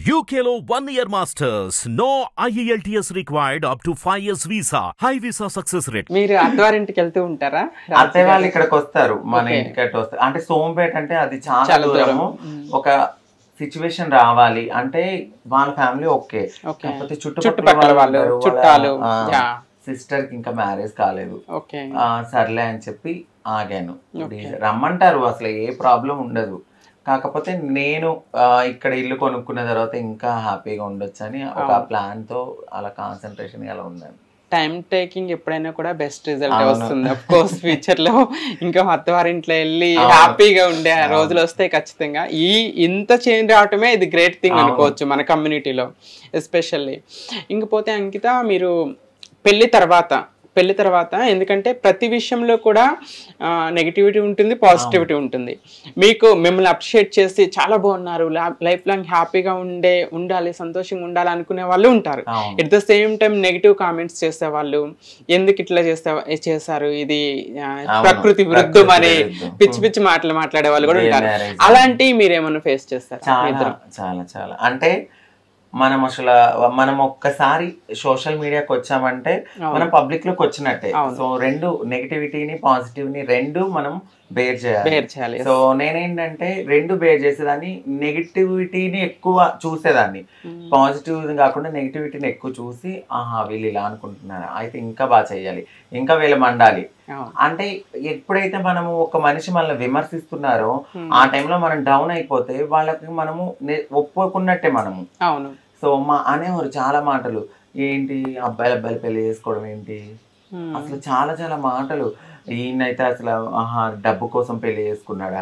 UKలో 1 year masters. No IELTS required up to 5 years visa. High visa success rate. మీరు అత్తవారింటికి వెళ్తూ ఉంటారా? అత్తయ్య వాళ్ళు ఇక్కడికి వస్తారు, మన ఇంటికి అట్లా వస్తారు. అంటే సోంపేట అంటే అది చాలా దూరము. ఒక సిచ్యువేషన్ రావాలి అంటే వాళ్ళ ఫ్యామిలీ ఓకే, కాకపోతే చుట్టుపక్కల వాళ్ళు చుట్టాలు, సిస్టర్ కి ఇంకా మ్యారేజ్ కాలేదు, సర్లే అని చెప్పి ఆగాను. రమ్మంటారు, అసలు ఏ ప్రాబ్లం ఉండదు. కాకపోతే నేను ఇక్కడ ఇల్లు కొనుక్కున్న తర్వాత ఇంకా హ్యాపీగా ఉండొచ్చు అని ఒక ప్లాన్ తో అలా కాన్సన్ట్రేషన్ అలా ఉన్నాను. టైం టేకింగ్ ఎప్పుడైనా కూడా బెస్ట్ రిజల్ట్ వస్తుంది. అఫ్ కోర్స్ ఫ్యూచర్ లో ఇంకా అత్తవారింట్లో వెళ్ళి హ్యాపీగా ఉండే రోజులు వస్తాయి ఖచ్చితంగా. ఇంత చేంజ్ రావటమే ఇది గ్రేట్ థింగ్ అనుకోవచ్చు మన కమ్యూనిటీలో ఎస్పెషల్లీ. ఇంకపోతే అంకిత, మీరు పెళ్లి తర్వాత ఎందుకంటే ప్రతి విషయంలో కూడా నెగిటివిటీ ఉంటుంది, పాజిటివిటీ ఉంటుంది. మీకు మిమ్మల్ని అప్రిషియేట్ చేసి చాలా బాగున్నారు, లైఫ్ లాంగ్ హ్యాపీగా ఉండాలి, సంతోషంగా ఉండాలి అనుకునే వాళ్ళు ఉంటారు. At the same time negative comments చేసేవాళ్ళు, ఎందుకు ఇట్లా చేశారు, ఇది ప్రకృతి విరుద్ధం అని పిచ్చి పిచ్చి మాటలు మాట్లాడే వాళ్ళు కూడా ఉంటారు. అలాంటివి మీరేమన్నా ఫేస్ చేస్తారు? చాలా చాలా అంటే మనం ఒక్కసారి సోషల్ మీడియాకి వచ్చామంటే మనం పబ్లిక్ లోకి వచ్చినట్టే. సో రెండు నెగిటివిటీని పాజిటివ్ని రెండు మనం బేర్ చేయాలి. సో నేనేంటంటే రెండు బేర్ చేసేదాన్ని, నెగిటివిటీని ఎక్కువ చూసేదాన్ని, పాజిటివ్ కాకుండా నెగిటివిటీని ఎక్కువ చూసి ఆహా వీళ్ళు ఇలా అనుకుంటున్నారు అయితే ఇంకా బాగా చెయ్యాలి, ఇంకా వీళ్ళు మండాలి. అంటే ఎప్పుడైతే మనము ఒక మనిషి మనల్ని విమర్శిస్తున్నారో ఆ టైంలో మనం డౌన్ అయిపోతే వాళ్ళకి మనము ఒప్పుకున్నట్టే మనము. సో అనేవారు చాలా మాటలు, ఏంటి అబ్బాయిలు పెళ్లి చేసుకోవడం ఏంటి, అసలు చాలా చాలా మాటలు. ఈయనైతే అసలు డబ్బు కోసం పెళ్లి చేసుకున్నాడా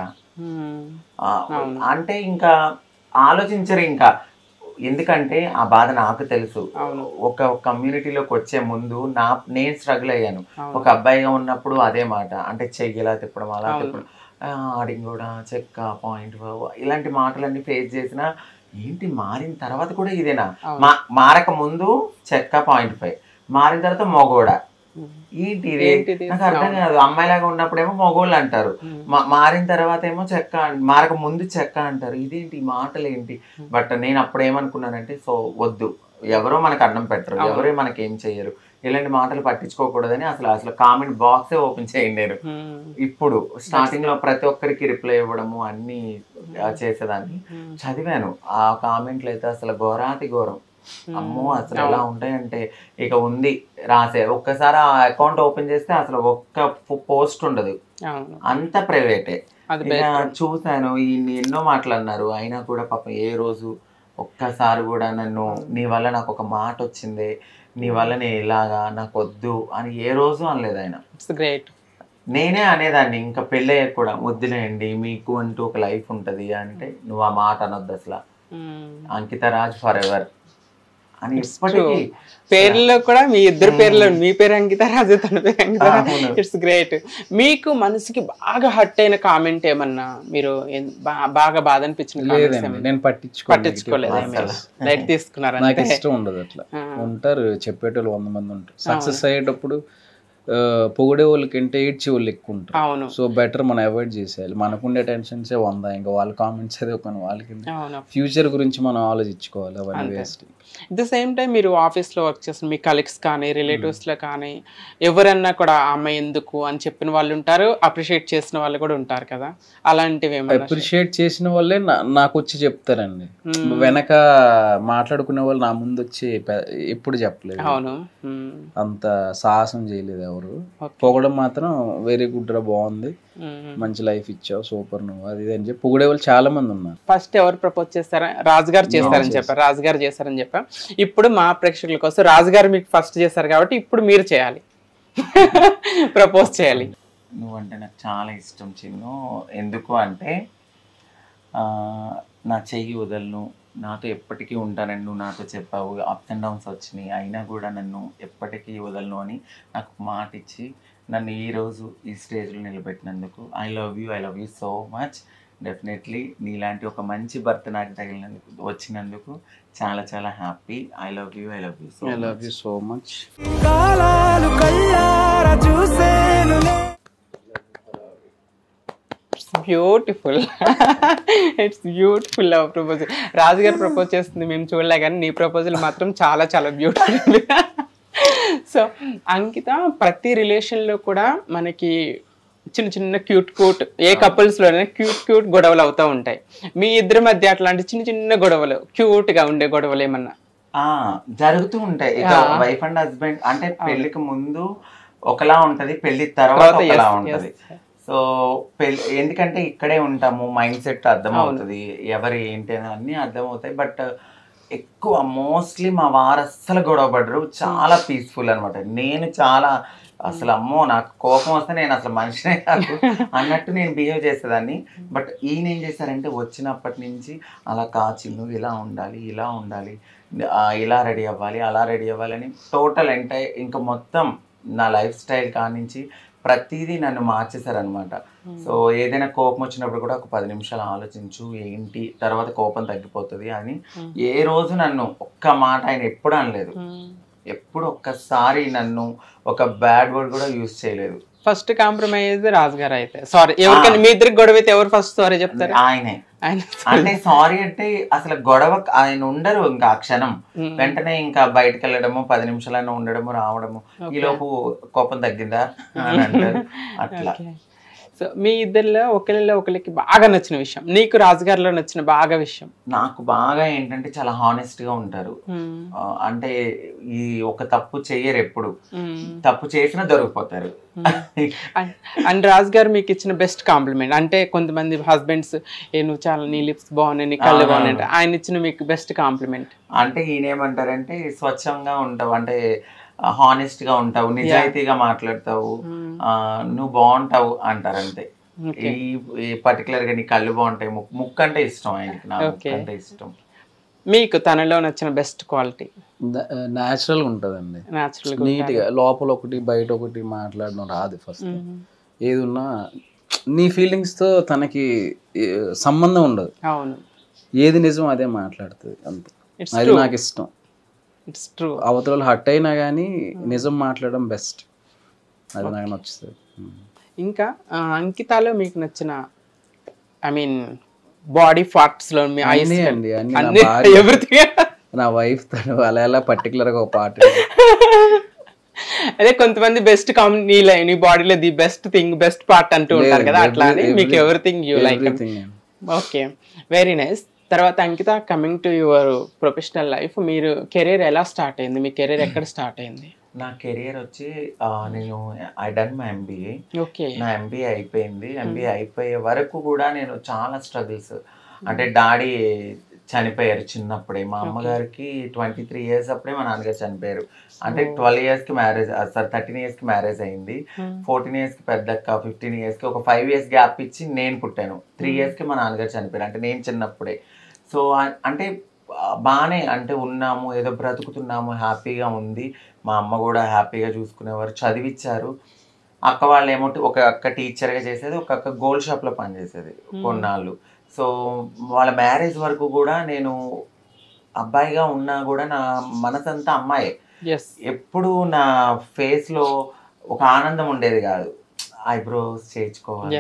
అంటే ఇంకా ఆలోచించరు. ఇంకా ఎందుకంటే ఆ బాధ నాకు తెలుసు. ఒక కమ్యూనిటీలోకి వచ్చే ముందు నేను స్ట్రగుల్ అయ్యాను. ఒక అబ్బాయిగా ఉన్నప్పుడు అదే మాట, అంటే చెయ్యిలా తిప్పడం, అలా తిప్పడం, ఆడింగ్ కూడా చెక్క పాయింట్ ఇలాంటి మాటలన్నీ ఫేస్ చేసిన. ఏంటి మారిన తర్వాత కూడా ఇదేనా? మారక ముందు చెక్క 0.5, మారిన తర్వాత మొగోడా, ఏంటి ఇది నాకు అర్థం కాదు. అమ్మాయిలాగా ఉన్నప్పుడేమో మొగోళ్ళు అంటారు, మారిన తర్వాత ఏమో చెక్క, మారక ముందు చెక్క అంటారు. ఇదేంటి మాటలు ఏంటి? బట్ నేను అప్పుడు ఏమనుకున్నానంటే, సో వద్దు, ఎవరో మనకు అన్నం పెట్టరు, ఎవరో మనకి ఏం చెయ్యరు, ఇలాంటి మాటలు పట్టించుకోకూడదని అసలు కామెంట్ బాక్సే ఓపెన్ చేయండి నేను. ఇప్పుడు స్టార్టింగ్ లో ప్రతి ఒక్కరికి రిప్లై ఇవ్వడము అన్ని చేసేదాన్ని. చదివాను ఆ కామెంట్లు అయితే అసలు ఘోరాతి ఘోరం. అమ్మో అసలు ఎలా ఉంటాయంటే, ఇక ఉంది రాసే ఒక్కసారి ఆ అకౌంట్ ఓపెన్ చేస్తే అసలు ఒక్క పోస్ట్ ఉండదు, అంత ప్రైవేటే. చూసాను ఎన్నో మాటలు అన్నారు, అయినా కూడా పాపం ఏ రోజు ఒక్కసారి కూడా నన్ను నీ వల్ల నాకు ఒక మాట వచ్చింది, నీ వల్ల నేను ఇలాగా నాకు వద్దు అని ఏ రోజు అనలేదు ఆయన. నేనే అనేదాన్ని ఇంకా పెళ్ళయ్యాక కూడా, వద్దులేండి మీకు అంటూ ఒక లైఫ్ ఉంటది అంటే నువ్వు ఆ మాట అనొద్దు అసలు, అంకిత రాజ్ ఫర్ ఎవర్ అని. ఇప్పటికీ పేర్లో కూడా మీ ఇద్దరు పేర్లో, మీ పేరు అంకిత రాజు, తన పేరు అంకిత రాజు. It's great. మీకు మనసుకి బాగా హర్ట్ అయిన కామెంట్ ఏమన్నా, మీరు బాగా బాధ అనిపించిన? నేను పట్టించుకోలేదు, లైట్ తీసుకున్నారు. నాకు ఇష్టం ఉండదు అట్లా. ఉంటారు చెప్పేటోళ్ళు 100 మంది ఉంటారు. సక్సెస్ అయ్యేటప్పుడు పొగిడే వాళ్ళకంటే ఏడ్చే వాళ్ళు ఎక్కువ ఉంటారు. సో బెటర్ మనం అవాయిడ్ చేసేయాలి. మనకుండే టెన్షన్సే 100, ఇంకా వాళ్ళ కామెంట్స్ అదే ఒక వాళ్ళకి ఫ్యూచర్ గురించి మనం ఆలోచించుకోవాలి. అవన్నీ waste. At the same time మీరు ఆఫీస్లో వర్క్ చేస్తున్న మీ కలీగ్స్ కానీ రిలేటివ్స్లో కానీ ఎవరన్నా కూడా అమ్మాయి ఎందుకు అని చెప్పిన వాళ్ళు ఉంటారు, అప్రిషియేట్ చేసిన వాళ్ళు కూడా ఉంటారు కదా, అలాంటివి అప్రిషియేట్ చేసిన వాళ్ళే నాకు వచ్చి చెప్తారండి. వెనక మాట్లాడుకునే వాళ్ళు నా ముందు వచ్చి ఎప్పుడు చెప్పలేదు. అవును, అంత సాహసం చేయలేదు ఎవరు. పొగడం మాత్రం వెరీ గుడ్ రా, బాగుంది, మంచి లైఫ్ ఇచ్చావు, సూపర్ నువ్వు, అది అని చెప్పి పొగిడే వాళ్ళు చాలా మంది ఉన్నారు. ఫస్ట్ ఎవరు ప్రపోజ్ చేస్తారా? రాజుగారు చేస్తారని చెప్పారు, రాజుగారు చేస్తారని చెప్పారు. ఇప్పుడు మా ప్రేక్షకుల కోసం రాజుగారు మీకు ఫస్ట్ చేస్తారు కాబట్టి ఇప్పుడు మీరు చేయాలి, ప్రపోజ్ చేయాలి. నువ్వంటే నాకు చాలా ఇష్టం చిన్ను. ఎందుకు అంటే నా చెయ్యి వదలను, నాతో ఎప్పటికీ ఉంటానని నువ్వు నాతో చెప్పావు. అప్స్ అండ్ డౌన్స్ వచ్చినాయి, అయినా కూడా నన్ను ఎప్పటికీ వదలను అని నాకు మాట ఇచ్చి నన్ను ఈరోజు ఈ స్టేజ్లో నిలబెట్టినందుకు I love you so much. Definitely నీలాంటి ఒక మంచి భర్త నాకు తగిలినందుకు వచ్చినందుకు చాలా చాలా happy. I love you so much. Beautiful. It's beautiful love proposal. Raju గారు ప్రపోజ్ చేస్తుంది మేము చూడలే, కానీ నీ ప్రపోజల్ మాత్రం చాలా చాలా బ్యూటిఫుల్. సో అంకిత, ప్రతి రిలేషన్లో కూడా మనకి చిన్న చిన్న క్యూట్ ఏ కపుల్స్లోనే క్యూట్ గొడవలు అవుతూ ఉంటాయి. మీ ఇద్దరి మధ్య అట్లాంటి చిన్న చిన్న గొడవలు, క్యూట్గా ఉండే గొడవలు ఏమన్నా జరుగుతూ ఉంటాయి. ఇక వైఫ్ అండ్ హస్బెండ్ అంటే పెళ్లికి ముందు ఒకలా ఉంటది, పెళ్లి తర్వాత ఒకలా ఉంటది. సో ఎందుకంటే ఇక్కడే ఉంటాము, మైండ్ సెట్ అర్థం అవుతుంది, ఎవరు ఏంటి అని అన్ని అర్థం అవుతాయి. బట్ ఎక్కువ మోస్ట్లీ మా వారు అస్సలు గొడవ పడరు, చాలా పీస్ఫుల్ అనమాట. నేను చాలా అసలు అమ్మో నాకు కోపం వస్తే నేను అసలు మనిషినే కాదు అన్నట్టు నేను బిహేవ్ చేసేదాన్ని. బట్ ఈయన ఏం చేశారంటే వచ్చినప్పటి నుంచి అలా కాచి నువ్వు ఇలా ఉండాలి, ఇలా ఉండాలి, ఇలా రెడీ అవ్వాలి, అలా రెడీ అవ్వాలి అని టోటల్ ఇంకా మొత్తం నా లైఫ్ స్టైల్ కానించి ప్రతిదీ నన్ను మార్చేశారనమాట. సో ఏదైనా కోపం వచ్చినప్పుడు కూడా ఒక 10 నిమిషాలు ఆలోచించు, ఏంటి తర్వాత కోపం తగ్గిపోతుంది అని ఏ రోజు నన్ను ఒక్క మాట ఆయన ఎప్పుడు అనలేదు. ఎప్పుడు ఒక్కసారి నన్ను ఒక బ్యాడ్ వర్డ్ కూడా యూజ్ చేయలేదు. ఫస్ట్ కాంప్రమైజ్ రాజు గారు అయితే. సారీ ఎవరికైనా మీ ఇద్దరికి గొడవ అయితే ఎవరు ఫస్ట్ సారీ చెప్తారు? ఆయనే. అంటే సారీ అంటే అసలు గొడవ ఆయన ఉండరు, ఇంకా ఆ క్షణం వెంటనే ఇంకా బయటకు వెళ్ళడము, 10 నిమిషాలైనా ఉండడము, రావడము, ఈలోపు కోపం తగ్గిందా అని అంటారు అట్లా. సో మీ ఇద్దరిలో ఒకరికి బాగా నచ్చిన విషయం, నీకు రాజుగారిలో నచ్చిన బాగా విషయం? నాకు బాగా ఏంటంటే చాలా హానెస్ట్ గా ఉంటారు. అంటే ఈ ఒక తప్పు చెయ్యరు, ఎప్పుడు తప్పు చేసినా దొరికిపోతారు. అండ్ రాజు గారు మీకు ఇచ్చిన బెస్ట్ కాంప్లిమెంట్ అంటే, కొంతమంది హస్బెండ్స్ నువ్వు చాలా, నీ లిప్స్ బాగున్నాయి, నీ కళ్ళు బాగున్నాయి, ఆయన ఇచ్చిన మీకు బెస్ట్ కాంప్లిమెంట్ అంటే ఈయన ఏమంటారంటే స్వచ్ఛంగా ఉంటావు, అంటే హానెస్ట్ గా ఉంటావు, నిజాయితీగా మాట్లాడతావు, నువ్వు బాగుంటావు అంటారు అంతే. ఈ పర్టికులర్ గా నీ కళ్ళు బాగుంటాయి, ముక్కు అంటే ఇష్టం ఆయనకి, నాకు అంటే ఇష్టం. మీకు తనలో నచ్చిన బెస్ట్ క్వాలిటీ? న్యాచురల్ గా ఉంటదండి, నీట్ గా, లోపల ఒకటి బయట ఒకటి మాట్లాడడం రాదు. ఫస్ట్ ఏది ఉన్నా నీ ఫీలింగ్స్ తో తనకి సంబంధం ఉండదు. అవును, ఏది నిజం అదే మాట్లాడుతుంది అంతే. అది నాకు ఇష్టం. It's true. అవతల హట్ అయినా కానీ నిజం మాట్లాడడం బెస్ట్, అది నాకు నచ్చుతుంది. ఇంకా అంకితాలో మీకు నచ్చిన, ఐ మీన్ బాడీ పార్ట్స్ లో మీ ఐస్ అండి ఎవ్రీథింగ్. నా వైఫ్ తను అలా ఎలా పర్టికులర్ గా ఒక పార్ట్. అదే కొంతమంది బెస్ట్ నీ బాడీలో the best thing, best part అంటూ ఉంటారు కదా, అట్లా అని మీకు everything you like. Okay, very nice. తర్వాత Ankita, coming to your professional life, మీరు కెరీర్ ఎలా స్టార్ట్ అయింది? మీ కెరీర్ ఎక్కడ స్టార్ట్ అయింది? నా కెరియర్ వచ్చి నేను I done my MBA. Okay, నా MBA అయిపోయింది. MBA అయిపోయే వరకు కూడా నేను చాలా స్ట్రగుల్స్, అంటే డాడీ చనిపోయారు చిన్నప్పుడే, మా అమ్మగారికి 23 years అప్పుడే మా నాన్నగారు చనిపోయారు. అంటే 12 years కి మ్యారేజ్, 13 years కి మ్యారేజ్ అయింది. 14 years కి పెద్దక్క, 15 years కి ఒక 5 years గ్యాప్ ఇచ్చి నేను పుట్టాను. 3 years కి మా నాన్నగారు చనిపోయారు, అంటే నేను చిన్నప్పుడే. సో అంటే బాగానే అంటే ఉన్నాము, ఏదో బ్రతుకుతున్నాము, హ్యాపీగా ఉంది. మా అమ్మ కూడా హ్యాపీగా చూసుకునేవారు, చదివిచ్చారు. అక్క వాళ్ళు ఏమో, ఒక అక్క టీచర్గా చేసేది, ఒక అక్క గోల్డ్ షాప్లో పనిచేసేది కొన్నాళ్ళు. సో వాళ్ళ మ్యారేజ్ వరకు కూడా నేను అబ్బాయిగా ఉన్నా కూడా నా మనసంతా అమ్మాయే. ఎప్పుడు నా ఫేస్లో ఒక ఆనందం ఉండేది కాదు. ఐబ్రోస్ చేయించుకోవాలి,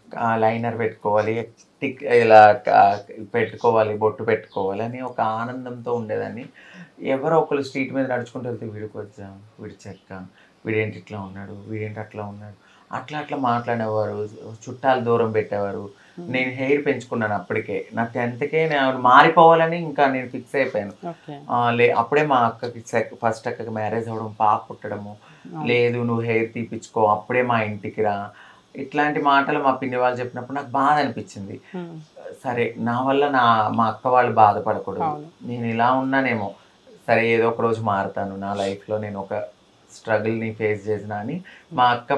లైనర్ పెట్టుకోవాలి, ఇలా పెట్టుకోవాలి, బొట్టు పెట్టుకోవాలి అని ఒక ఆనందంతో ఉండేదాన్ని. ఎవరో ఒకరు స్ట్రీట్ మీద నడుచుకుంటూ వెళ్తే వీడికి వచ్చాం, వీడి చెక్క, వీడేంటి ఇట్లా ఉన్నాడు, వీడేంటి అట్లా ఉన్నాడు, అట్లా మాట్లాడేవారు. చుట్టాలు దూరం పెట్టేవారు. నేను హెయిర్ పెంచుకున్నాను అప్పటికే, నా 10th నేను మారిపోవాలని ఇంకా నేను ఫిక్స్ అయిపోయాను. అప్పుడే మా అక్కకి ఫస్ట్ అక్కకి మ్యారేజ్ అవ్వడం, పాప పుట్టడము, లేదు నువ్వు హెయిర్ తీపించుకో, అప్పుడే మా ఇంటికి రా, ఇట్లాంటి మాటలు మా పిన్ని వాళ్ళు చెప్పినప్పుడు నాకు బాధ అనిపించింది. సరే నా వల్ల మా అక్క వాళ్ళు బాధపడకూడదు, నేను ఇలా ఉన్నానేమో, సరే ఏదో ఒక రోజు మారుతాను, నా లైఫ్లో నేను ఒక స్ట్రగుల్ని ఫేస్ చేసిన అని మా అక్క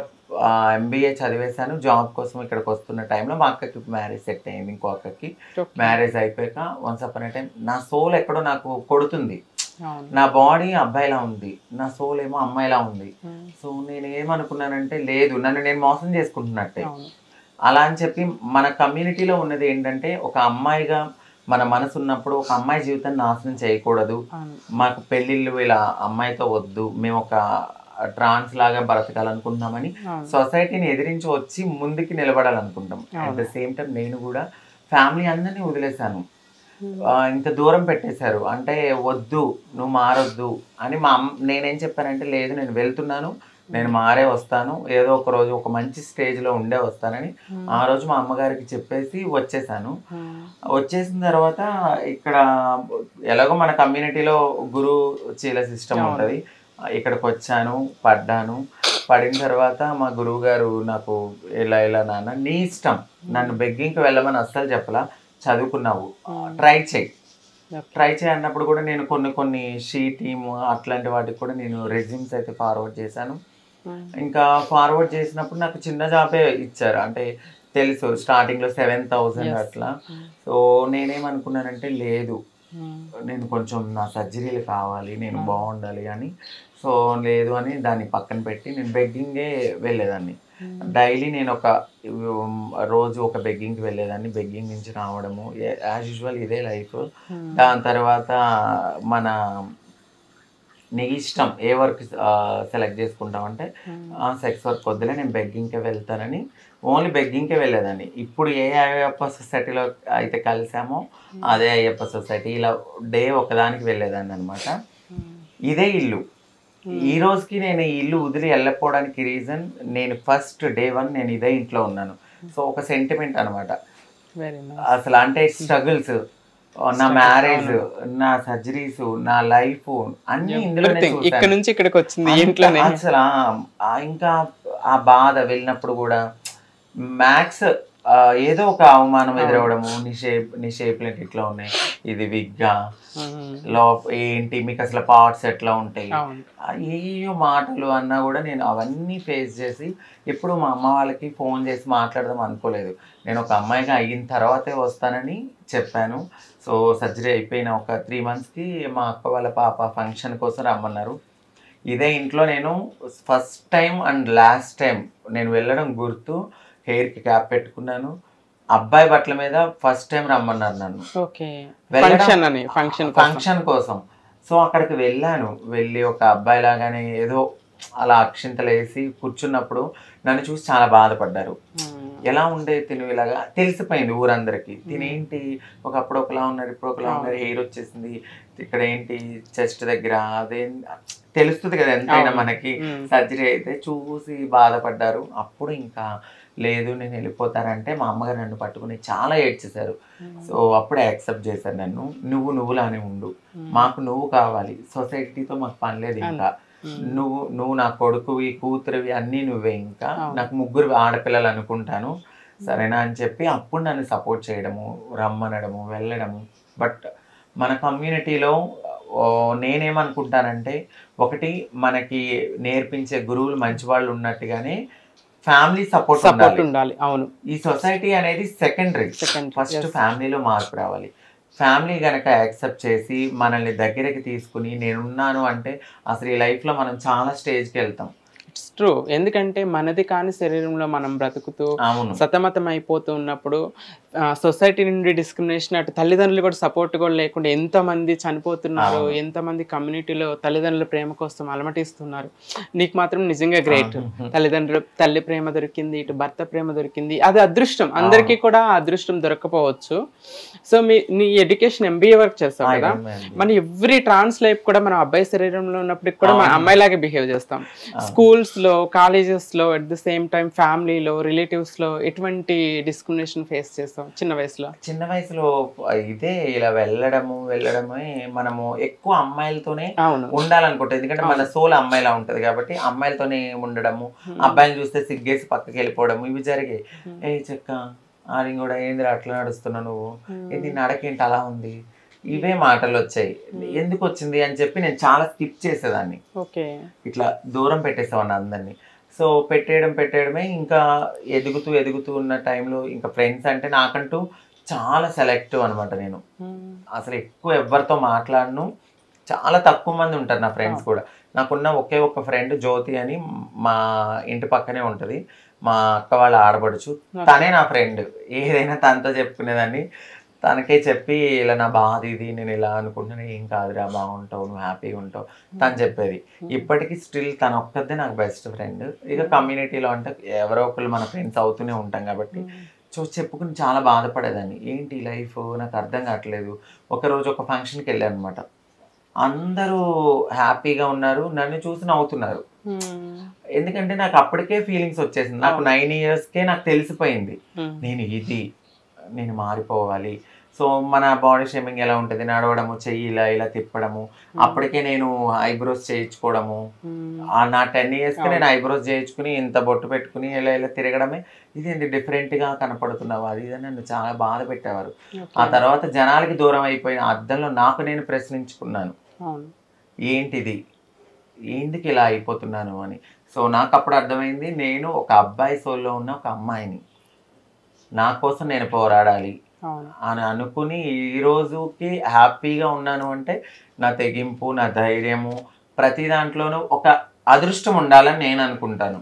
MBA చదివేశాను. జాబ్ కోసం ఇక్కడికి వస్తున్న టైంలో మా అక్కకి మ్యారేజ్ సెట్ అయింది. ఇంకో అక్కకి మ్యారేజ్ అయిపోయాక వన్స్ అపాన్ ఏ టైం నా సోల్ ఎక్కడో నాకు కొడుతుంది. నా బాడీ అబ్బాయిలా ఉంది, నా సోల్ ఏమో అమ్మాయిలా ఉంది. సో నేను ఏమనుకున్నానంటే, లేదు నన్ను నేను మోసం చేసుకుంటున్నట్టే. అలా అని చెప్పి మన కమ్యూనిటీలో ఉన్నది ఏంటంటే, ఒక అమ్మాయిగా మన మనసు ఉన్నప్పుడు ఒక అమ్మాయి జీవితాన్ని నాశనం చేయకూడదు, మాకు పెళ్ళిళ్ళు ఇలా అమ్మాయితో వద్దు, మేము ఒక ట్రాన్స్ లాగా బ్రతకాలనుకుంటున్నామని సొసైటీని ఎదిరించి వచ్చి ముందుకి నిలబడాలనుకుంటాం. అట్ ద సేమ్ టైం నేను కూడా ఫ్యామిలీ అందరినీ వదిలేశాను, ఇంత దూరం పెట్టేశారు. అంటే వద్దు నువ్వు మారొద్దు అని నేనేం చెప్పానంటే లేదు నేను వెళ్తున్నాను, నేను మారే వస్తాను, ఏదో ఒక రోజు ఒక మంచి స్టేజ్లో ఉండే వస్తానని ఆ రోజు మా అమ్మగారికి చెప్పేసి వచ్చేసాను. వచ్చేసిన తర్వాత ఇక్కడ ఎలాగో మన కమ్యూనిటీలో గురు చీల సిస్టమ్ ఉంటుంది, ఇక్కడికి వచ్చాను, పడ్డాను. పడిన తర్వాత మా గురువు గారు నాకు ఇలా ఇలా నాన్న నీ ఇష్టం, నన్ను బెగ్గింగ్కి వెళ్ళమని అస్సలు చెప్పలా, చదువుకున్నావు ట్రై చేయి అన్నప్పుడు కూడా నేను కొన్ని షీ టీమ్ అట్లాంటి వాటికి కూడా నేను రెజ్యూమ్స్ అయితే ఫార్వర్డ్ చేశాను. ఇంకా ఫార్వర్డ్ చేసినప్పుడు నాకు చిన్న జాబే ఇచ్చారు, అంటే తెలుసు స్టార్టింగ్లో 7,000 అట్లా. సో నేనేమనుకున్నానంటే లేదు నేను కొంచెం నా సర్జరీలు కావాలి, నేను బాగుండాలి అని. సో లేదు అని దాన్ని పక్కన పెట్టి నేను బెగ్గింగే వెళ్ళేదాన్ని. డైలీ నేను రోజు ఒక బెగ్గింగ్కి వెళ్ళేదాన్ని, బెగ్గింగ్ నుంచి రావడము యాజ్ యూజువల్ ఇదే లైఫ్. దాని తర్వాత మన నీ ఇష్టం ఏ వర్క్ సెలెక్ట్ చేసుకుంటామంటే సెక్స్ వర్క్ వద్దులే నేను బెగ్గింగ్కే వెళ్తానని ఓన్లీ బెగ్గింగ్కే వెళ్ళేదాన్ని. ఇప్పుడు ఏ అయ్యప్ప సొసైటీలో అయితే కలిసామో అదే అయ్యప్ప సొసైటీ, ఇలా డే ఒకదానికి వెళ్ళేదాన్ని అనమాట. ఇదే ఇల్లు. ఈ రోజుకి నేను ఈ ఇల్లు వదిలి వెళ్ళకపోవడానికి రీజన్ నేను ఫస్ట్ డే 1 నేను ఇదే ఇంట్లో ఉన్నాను. సో ఒక సెంటిమెంట్ అనమాట అసలు, అంటే స్ట్రగుల్స్, నా మ్యారేజ్, నా సర్జరీస్, నా లైఫ్ అన్ని ఇందులోనే ఇక్కడ నుంచి ఇక్కడికి వచ్చింది ఇంట్లోనే. అసలు ఇంకా ఆ బాధ వెళ్ళినప్పుడు కూడా మ్యాక్స్ ఏదో ఒక అవమానం ఎదురవడము, నీ షేప్లెట్ ఇట్లా ఉన్నాయి, ఇది విగ్గా ఏంటి మీకు అసలు పార్ట్స్ ఎట్లా ఉంటాయి, ఏయో మాటలు అన్నా కూడా నేను అవన్నీ ఫేస్ చేసి ఎప్పుడు మా అమ్మ వాళ్ళకి ఫోన్ చేసి మాట్లాడదాం అనుకోలేదు. నేను ఒక అమ్మాయిగా అయిన తర్వాతే వస్తానని చెప్పాను. సో సర్జరీ అయిపోయిన ఒక 3 monthsకి మా అక్క వాళ్ళ పాప ఫంక్షన్ కోసం రమ్మన్నారు. ఇదే ఇంట్లో నేను first time and last time నేను వెళ్ళడం గుర్తు, హెయిర్కి క్యాప్ పెట్టుకున్నాను, అబ్బాయి బట్టల మీద ఫస్ట్ టైం రమ్మన్నారు నన్ను ఫంక్షన్ కోసం. సో అక్కడికి వెళ్ళాను, వెళ్ళి ఒక అబ్బాయి లాగానే ఏదో అలా అక్షింతలు వేసి కూర్చున్నప్పుడు నన్ను చూసి చాలా బాధపడ్డారు. ఎలా ఉండే తిను ఇలాగా తెలిసిపోయింది ఊరందరికి, తినేంటి ఒకప్పుడు ఒకలా ఉన్నారు, ఇప్పుడు ఒకలా ఉన్నారు, హెయిర్ వచ్చేసింది, ఇక్కడ ఏంటి చెస్ట్ దగ్గర అదే తెలుస్తుంది కదా ఎంతైనా మనకి. సర్జరీ అయితే చూసి బాధపడ్డారు. అప్పుడు ఇంకా లేదు నేను వెళ్ళిపోతానంటే మా అమ్మగారు నన్ను పట్టుకుని చాలా ఏడ్చేశారు. సో అప్పుడే యాక్సెప్ట్ చేశారు నన్ను, నువ్వులానే ఉండు, మాకు నువ్వు కావాలి, సొసైటీతో మాకు పని లేదు, ఇంకా నువ్వు నా కొడుకువి కూతురువి అన్నీ నువ్వే, ఇంకా నాకు 3 ఆడపిల్లలు అనుకుంటాను సరేనా అని చెప్పి అప్పుడు నన్ను సపోర్ట్ చేయడము, రమ్మనడము, వెళ్ళడము. బట్ మన కమ్యూనిటీలో నేనేమనుకుంటానంటే ఒకటి మనకి నేర్పించే గురువులు మంచి వాళ్ళు ఉన్నట్టుగానే ఫ్యామిలీ సపోర్ట్ ఉండాలి. అవును, ఈ సొసైటీ అనేది సెకండరీ, ఫస్ట్ ఫ్యామిలీలో మార్పు రావాలి. ఫ్యామిలీ గనక యాక్సెప్ట్ చేసి మనల్ని దగ్గరికి తీసుకుని నేనున్నాను అంటే అసలు ఈ లైఫ్లో మనం చాలా స్టేజ్కి వెళ్తాం. It's true. ఎందుకంటే మనది కాని శరీరంలో మనం బ్రతుకుతూ సతమతం అయిపోతూ ఉన్నప్పుడు సొసైటీ నుండి డిస్క్రిమినేషన్, అటు తల్లిదండ్రులు కూడా సపోర్ట్ కూడా లేకుండా ఎంతమంది చనిపోతున్నారు, ఎంతమంది కమ్యూనిటీలో తల్లిదండ్రుల ప్రేమ కోసం అలమటిస్తున్నారు. నీకు మాత్రం నిజంగా గ్రేట్, తల్లి ప్రేమ దొరికింది, ఇటు భర్త ప్రేమ దొరికింది, అది అదృష్టం. అందరికీ కూడా అదృష్టం దొరకపోవచ్చు. సో నీ ఎడ్యుకేషన్ MBA వర్క్ చేస్తాం కదా, మన ఎవ్రీ ట్రాన్స్ లైఫ్ కూడా మనం అబ్బాయి శరీరంలో ఉన్నప్పటికి కూడా మన అమ్మాయిలాగే బిహేవ్ చేస్తాం. స్కూల్స్ లో, కాలేజెస్ లో, అట్ ద సేమ్ టైం ఫ్యామిలీలో, రిలేటివ్స్ లో ఎటువంటి డిస్క్రిమినేషన్ ఫేస్ చేస్తాం చిన్న వయసులో? ఇదే ఇలా వెళ్ళడమే మనము ఎక్కువ అమ్మాయిలతోనే ఉండాలనుకుంటుంది. ఎందుకంటే మన సోల్ అమ్మాయిలా ఉంటది కాబట్టి అమ్మాయిలతోనే ఉండడము, అబ్బాయిని చూస్తే సిగ్గేసి పక్కకి వెళ్ళిపోవడము, ఇవి జరిగాయి. ఏ చెక్క ఆడి కూడా ఏంది అట్లా నడుస్తున్నా, నువ్వు ఏంటి నడకేంటి అలా ఉంది, ఇవే మాటలు వచ్చాయి. ఎందుకు వచ్చింది అని చెప్పి నేను చాలా స్కిప్ చేసేదాన్ని, ఇట్లా దూరం పెట్టేసేవాడిని అందరినీ. సో పెట్టేయడమే. ఇంకా ఎదుగుతూ ఉన్న టైంలో ఇంకా ఫ్రెండ్స్ అంటే నాకంటూ చాలా సెలెక్టివ్ అనమాట. నేను అసలు ఎక్కువ ఎవరితో మాట్లాడను, చాలా తక్కువ మంది ఉంటారు నా ఫ్రెండ్స్ కూడా. నాకున్న ఒకే ఒక ఫ్రెండ్ జ్యోతి అని, మా ఇంటి పక్కనే ఉంటుంది, మా అక్క వాళ్ళ ఆడపడుచు, తనే నా ఫ్రెండ్. ఏదైనా తనతో చెప్పుకునేదాన్ని, తనకే చెప్పి ఇలా నా బాధ ఇది, నేను ఇలా అనుకుంటున్నాను, ఏం కాదురా బాగుంటావు, నువ్వు హ్యాపీగా ఉంటావు తను చెప్పేది. ఇప్పటికీ స్టిల్ తను ఒక్కదే నాకు బెస్ట్ ఫ్రెండ్. ఇక కమ్యూనిటీలో అంటే ఎవరో ఒకళ్ళు మన ఫ్రెండ్స్ అవుతూనే ఉంటాం కాబట్టి చెప్పుకుని చాలా బాధపడేదాన్ని. ఏంటి లైఫ్ నాకు అర్థం కావట్లేదు. ఒకరోజు ఒక ఫంక్షన్కి వెళ్ళాను అనమాట. అందరూ హ్యాపీగా ఉన్నారు, నన్ను చూసి నవ్వుతున్నారు. ఎందుకంటే నాకు అప్పటికే ఫీలింగ్స్ వచ్చేసింది. నాకు 9 yearsకే నాకు తెలిసిపోయింది నేను మారిపోవాలి. సో మన బాడీ షేమింగ్ ఎలా ఉంటుంది, నడవడము, చెయ్యి ఇలా ఇలా తిప్పడము, అప్పటికే నేను ఐబ్రోస్ చేయించుకోవడము. నా 10 yearsకి నేను ఐబ్రోస్ చేయించుకుని ఇంత బొట్టు పెట్టుకుని ఇలా ఇలా తిరగడమే, ఇదేంటి డిఫరెంట్గా కనపడుతున్నావు అది ఇది నన్ను చాలా బాధ పెట్టేవారు. ఆ తర్వాత జనాలకి దూరం అయిపోయిన అద్దంలో నాకు నేను ప్రశ్నించుకున్నాను, ఏంటిది, ఎందుకు ఇలా అయిపోతున్నాను అని. సో నాకు అప్పుడు అర్థమైంది, నేను ఒక అబ్బాయి సోల్లో ఉన్న ఒక అమ్మాయిని, నా కోసం నేను పోరాడాలి అని అనుకుని ఈ రోజుకి హ్యాపీగా ఉన్నాను. అంటే నా తెగింపు, నా ధైర్యము, ప్రతి దాంట్లోనూ ఒక అదృష్టం ఉండాలని నేను అనుకుంటాను.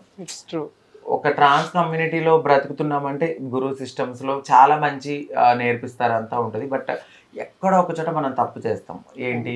ఒక ట్రాన్స్ కమ్యూనిటీలో బ్రతుకుతున్నామంటే గురు సిస్టమ్స్లో చాలా మంచి నేర్పిస్తారు, అంతా ఉంటుంది. బట్ ఎక్కడో ఒక చోట మనం తప్పు చేస్తాం. ఏంటి,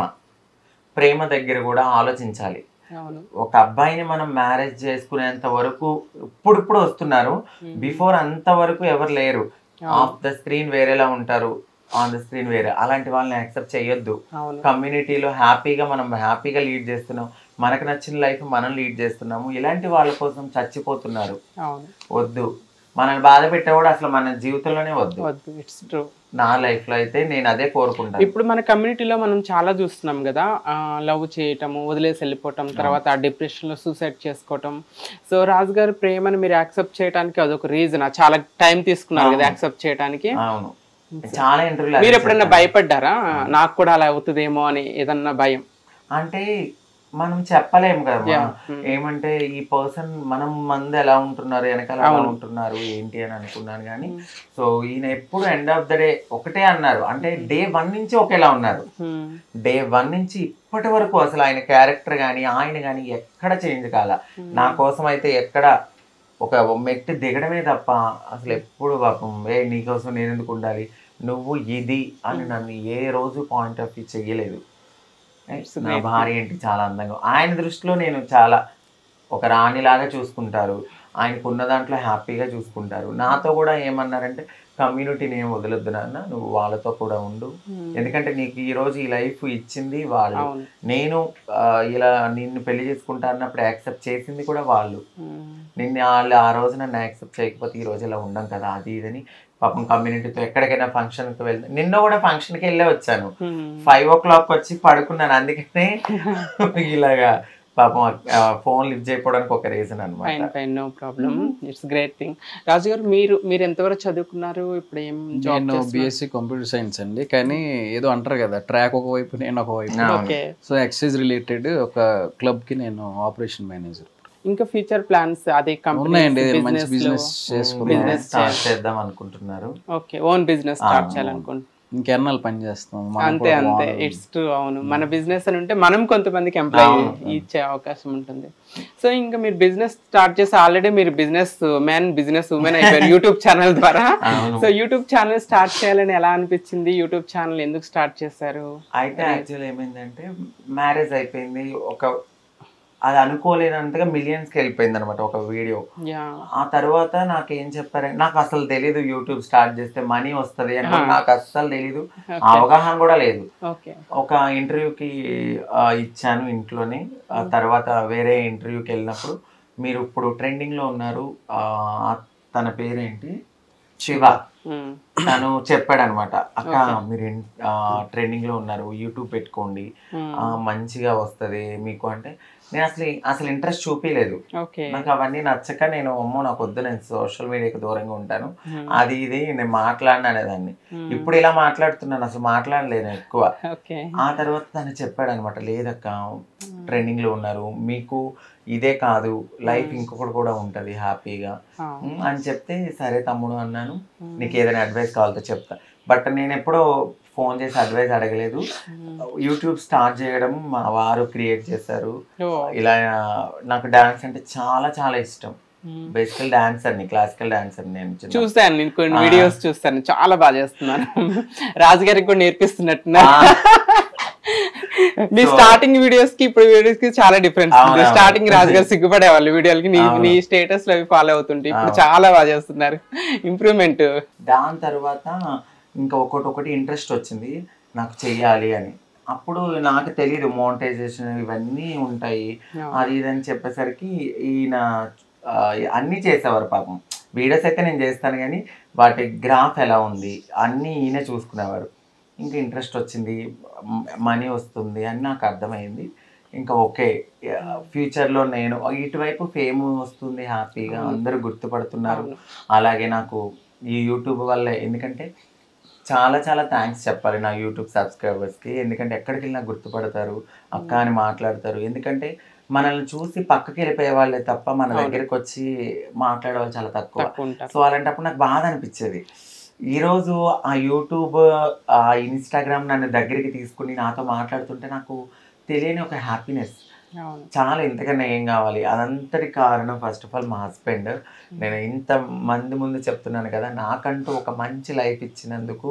ప్రేమ దగ్గర కూడా ఆలోచించాలి. ఒక అబ్బాయిని మనం మ్యారేజ్ చేసుకునేంత వరకు ఇప్పుడు వస్తున్నారు, బిఫోర్ అంత వరకు ఎవరు లేరు. ఆఫ్ ద స్క్రీన్ వేరేలా ఉంటారు, ఆన్ ద స్క్రీన్ వేరే. అలాంటి వాళ్ళని యాక్సెప్ట్ చేయొద్దు. కమ్యూనిటీలో మనం హ్యాపీగా లీడ్ చేస్తున్నాం, మనకు నచ్చిన లైఫ్ మనం లీడ్ చేస్తున్నాము. ఇలాంటి వాళ్ళ కోసం చచ్చిపోతున్నారు, వద్దు. మనల్ని బాధ పెట్టేవాడు అసలు మన జీవితంలోనే వద్దు. నా లైఫ్ లో అయితే నేను అదే కోరుకుంటాను. ఇప్పుడు మన కమ్యూనిటీలో మనం చాలా చూస్తున్నాం కదా, లవ్ చేయటము, వదిలేసి వెళ్ళిపోవటం, తర్వాత ఆ డిప్రెషన్ లో సూసైడ్ చేసుకోవటం. సో రాజు గారి ప్రేమను మీరు యాక్సెప్ట్ చేయడానికి అదొక రీజన్, చాలా టైం తీసుకున్నారు కదా యాక్సెప్ట్ చేయడానికి. అవును, చాలా ఇంటర్వ్యూలు. మీరు ఎప్పుడైనా భయపడ్డారా, నాకు కూడా అలా అవుతుందేమో అని ఏదన్నా భయం? అంటే మనం చెప్పలేము కదా, ఏమంటే ఈ పర్సన్ మనం మంది ఎలా ఉంటున్నారు, వెనకాల ఎలా ఉంటున్నారు ఏంటి అని అనుకున్నాను. కానీ సో ఈయన ఎప్పుడు ఎండ్ ఆఫ్ ద డే ఒకటే అన్నారు. అంటే day 1 నుంచి ఒకేలా ఉన్నారు. day 1 నుంచి ఇప్పటి వరకు అసలు ఆయన క్యారెక్టర్ కానీ ఆయన కానీ ఎక్కడ చేంజ్ కాల. నా కోసం అయితే ఎక్కడ ఒక మెట్టు దిగడమే తప్ప అసలు ఎప్పుడు పాపం నీకోసం నేను ఎందుకు ఉండాలి, నువ్వు ఇది అని నన్ను ఏ రోజు పాయింట్ ఆఫ్ వ్యూ చెయ్యలేదు. నా భార్య ఏంటి చాలా అందంగా, ఆయన దృష్టిలో నేను చాలా ఒక రాణిలాగా చూసుకుంటారు. ఆయనకు ఉన్న దాంట్లో హ్యాపీగా చూసుకుంటారు. నాతో కూడా ఏమన్నారంటే, కమ్యూనిటీని ఏం వదలొద్దు నాన్న, నువ్వు వాళ్ళతో కూడా ఉండు. ఎందుకంటే నీకు ఈ రోజు ఈ లైఫ్ ఇచ్చింది వాళ్ళు. నేను ఇలా నిన్ను పెళ్లి చేసుకుంటా అన్నప్పుడు యాక్సెప్ట్ చేసింది కూడా వాళ్ళు. వాళ్ళు ఆ రోజు నన్ను యాక్సెప్ట్ చేయకపోతే ఈ రోజు ఇలా ఉండం కదా, అది ఇదని పాపం కమ్యూనిటీతో ఎక్కడికైనా ఫంక్షన్కి వెళ్తాను. నిన్న కూడా ఫంక్షన్కి వెళ్ళే వచ్చాను, 5 o'clock వచ్చి పడుకున్నాను. అందుకనే ఇలాగా పాపం ఫోన్ లిఫ్ట్ చేయడానికి ఒక రీజన్ అన్నమాట. No problem, it's great thing. Raju గారు మీరు ఎంతవరకు చదువుకున్నారు? ఇప్పుడు ఏం జాబ్? నేను BSc కంప్యూటర్ సైన్స్ అండి. కానీ ఏదో అంటారు కదా, ట్రాక్ ఒకవైపు నేను ఒకవైపు. సో ఎక్సైజ్ రిలేటెడ్ ఒక క్లబ్ కి నేను ఆపరేషన్ మేనేజర్. ఇంకా ఫ్యూచర్ ప్లాన్స్ అదే బిజినెస్ చేద్దాం అనుకుంటున్నారు. ఓకే, ఓన్ బిజినెస్ స్టార్ట్ చేయాలనుకుంటున్నారు. ఇంకెన్నాళ్ళు పని చేస్తాం. అంతే, ఇట్స్ ట్రూ. అవును, మన బిజినెస్ అని ఉంటే మనం కొంతమందికి ఎంప్లాయ్ ఇచ్చే అవకాశం ఉంటుంది. సో ఇంకా మీరు బిజినెస్ స్టార్ట్ చేసి ఆల్రెడీ మీరు బిజినెస్ ఉమెన్ అయిపోయారు యూట్యూబ్ ఛానల్ ద్వారా. సో యూట్యూబ్ ఛానల్ స్టార్ట్ చేయాలని ఎలా అనిపించింది? యూట్యూబ్ ఛానల్ ఎందుకు స్టార్ట్ చేశారు? అయితే యాక్చువల్ ఏమైందంటే, మ్యారేజ్ అయిపోయింది, అది అనుకోలేనంతగా మిలియన్స్కి వెళ్ళిపోయింది అనమాట ఒక వీడియో. ఆ తర్వాత నాకేం చెప్పారంటే, నాకు అసలు తెలీదు యూట్యూబ్ స్టార్ట్ చేస్తే మనీ వస్తుంది అని, నాకు అస్సలు తెలీదు, అవగాహన కూడా లేదు. ఒక ఇంటర్వ్యూకి ఇచ్చాను ఇంట్లోనే. తర్వాత వేరే ఇంటర్వ్యూకి వెళ్ళినప్పుడు, మీరు ఇప్పుడు ట్రెండింగ్ లో ఉన్నారు, తన పేరేంటి, శివ, తను చెప్పాడు అనమాట, అక్క మీరు ట్రెండింగ్ లో ఉన్నారు, యూట్యూబ్ పెట్టుకోండి, మంచిగా వస్తుంది మీకు అంటే. నేను అసలు ఇంట్రెస్ట్ చూపించలేదు. నాకు అవన్నీ నచ్చక నేను నాకు వద్దు, నేను సోషల్ మీడియాకి దూరంగా ఉంటాను, అది ఇది నేను మాట్లాడిన అనేదాన్ని. ఇప్పుడు ఇలా మాట్లాడుతున్నాను, అసలు మాట్లాడలేను ఎక్కువ. ఆ తర్వాత తను చెప్పాడు అనమాట, లేదక్క ట్రెండింగ్ లో ఉన్నారు, మీకు ఇదే కాదు లైఫ్ ఇంకొకటి కూడా ఉంటది హ్యాపీగా అని చెప్తే, సరే తమ్ముడు అన్నాను, నీకు ఏదైనా అడ్వైస్ కావాలో చెప్తా. బట్ నేను ఎప్పుడో ఫోన్ చేసి అడ్వైస్ అడగలేదు. యూట్యూబ్ స్టార్ట్ చేయడం మా వారు క్రియేట్ చేశారు. ఇలా నాకు డాన్స్ అంటే చాలా చాలా ఇష్టం. బేసికల్ డాన్సర్ ని, క్లాసికల్ డాన్సర్ నేను. చూసాను, నేను కొన్ని వీడియోస్ చూస్తాను, చాలా బాగా చేస్తున్నాను. రాజుగారికి కూడా నేర్పిస్తున్నట్టున్నా. మీ స్టార్టింగ్ వీడియోస్ కి ఇప్పుడు వీడియోస్ కి చాలా డిఫరెన్స్ ఉంది. స్టార్టింగ్ రాజుగారు సిగ్గుపడేవాళ్ళు వీడియోలకి, నీ స్టేటస్ లో ఫాలో అవుతుంటే ఇప్పుడు చాలా బాగా చేస్తున్నారు, ఇంప్రూవ్మెంట్. దాని తర్వాత ఇంకా ఒకటి ఇంట్రెస్ట్ వచ్చింది నాకు చెయ్యాలి అని. అప్పుడు నాకు తెలియదు మోనిటైజేషన్ ఇవన్నీ ఉంటాయి అది ఇదని చెప్పేసరికి ఈయన అన్నీ చేసేవారు పాపం. వీడియోస్ అయితే నేను చేస్తాను కానీ వాటి గ్రాఫ్ ఎలా ఉంది అన్నీ ఈయన చూసుకునేవారు. ఇంకా ఇంట్రెస్ట్ వచ్చింది, మనీ వస్తుంది అని నాకు అర్థమైంది. ఇంకా ఓకే, ఫ్యూచర్లో నేను ఇటువైపు ఫేమ్ వస్తుంది, హ్యాపీగా అందరూ గుర్తుపడుతున్నారు. అలాగే నాకు ఈ యూట్యూబ్ వల్లే, ఎందుకంటే చాలా చాలా థ్యాంక్స్ చెప్పాలి నా యూట్యూబ్ సబ్స్క్రైబర్స్కి. ఎందుకంటే ఎక్కడికి వెళ్ళినా గుర్తుపడతారు, అక్క అని మాట్లాడతారు. ఎందుకంటే మనల్ని చూసి పక్కకి వెళ్ళిపోయే వాళ్ళే తప్ప మన దగ్గరికి వచ్చి మాట్లాడే వాళ్ళు చాలా తక్కువ. సో అలాంటప్పుడు నాకు బాధ అనిపించేది. ఈరోజు ఆ యూట్యూబ్, ఆ ఇన్స్టాగ్రామ్ నన్ను దగ్గరికి తీసుకుని నాతో మాట్లాడుతుంటే నాకు తెలియని ఒక హ్యాపీనెస్. చాలా, ఇంతకన్నా ఏం కావాలి. అదంతటి కారణం ఫస్ట్ ఆఫ్ ఆల్ మా హస్బెండ్. నేను ఇంత మంది ముందు చెప్తున్నాను కదా, నాకంటూ ఒక మంచి లైఫ్ ఇచ్చినందుకు.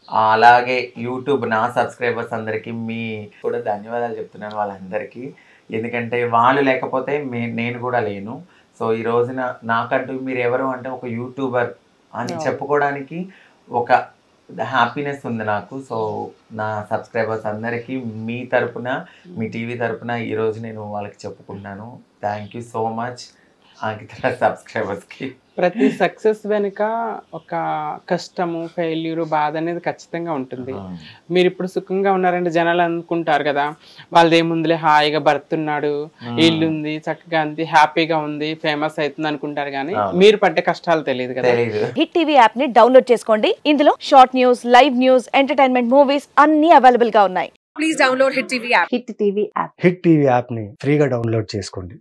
అలాగే యూట్యూబ్ నా సబ్స్క్రైబర్స్ అందరికీ మీ కూడా ధన్యవాదాలు చెప్తున్నాను వాళ్ళందరికీ. ఎందుకంటే వాళ్ళు లేకపోతే నేను కూడా లేను. సో ఈ రోజున నాకంటూ మీరు ఎవరు అంటే ఒక యూట్యూబర్ అని చెప్పుకోవడానికి ఒక హ్యాపీనెస్ ఉంది నాకు. సో నా సబ్స్క్రైబర్స్ అందరికీ మీ తరపున, మీ టీవీ తరపున ఈరోజు నేను వాళ్ళకి చెప్పుకుంటున్నాను. Thank you so much Ankita సబ్స్క్రైబర్స్కి. ప్రతి సక్సెస్ వెనుక ఒక కష్టము, ఫెయిల్యూర్, బాధ అనేది ఖచ్చితంగా ఉంటుంది. మీరు ఇప్పుడు సుఖంగా ఉన్నారంటే జనాలు అనుకుంటారు కదా, వాళ్ళదేముందిలే హాయిగా భర్తున్నాడు, ఇల్లు ఉంది, చక్కగా ఉంది, హ్యాపీగా ఉంది, ఫేమస్ అవుతుంది అనుకుంటారు. కానీ మీరు పడ్డే కష్టాలు తెలియదు కదా. హిట్ టీవీ యాప్ ని డౌన్లోడ్ చేసుకోండి. ఇందులో short news, live news, entertainment movies అన్ని అవైలబుల్ గా ఉన్నాయి. Please download hit TV app. Hit TV app ని ఫ్రీగా డౌన్లోడ్ చేసుకోండి.